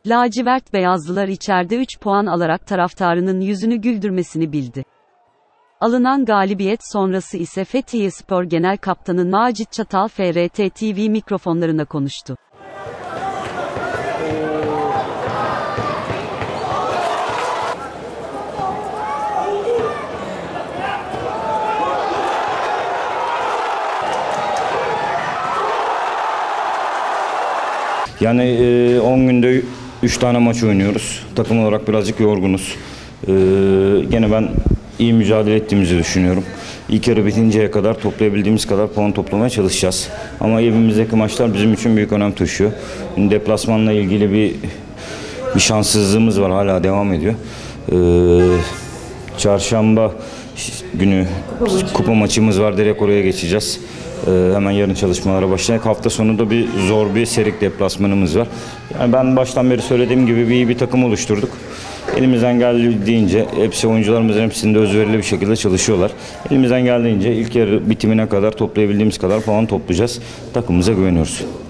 Lacivert beyazlılar içeride 3 puan alarak taraftarının yüzünü güldürmesini bildi. Alınan galibiyet sonrası ise Fethiyespor Genel Kaptanı Macit Çatal FRT TV mikrofonlarına konuştu. Yani 10 günde 3 tane maç oynuyoruz. Takım olarak birazcık yorgunuz. Gene ben iyi mücadele ettiğimizi düşünüyorum. İlk yarı bitinceye kadar toplayabildiğimiz kadar puan toplamaya çalışacağız. Ama evimizdeki maçlar bizim için büyük önem taşıyor. Deplasmanla ilgili bir şanssızlığımız var, hala devam ediyor. Çarşamba günü kupa maçımız var, direkt oraya geçeceğiz. Hemen yarın çalışmalara başlayacak. Hafta sonu da zor bir Serik deplasmanımız var. Yani ben baştan beri söylediğim gibi iyi bir takım oluşturduk. Elimizden geldiğince oyuncularımızın hepsinde özverili bir şekilde çalışıyorlar. Elimizden geldiğince ilk yarı bitimine kadar toplayabildiğimiz kadar puan toplayacağız. Takımımıza güveniyoruz.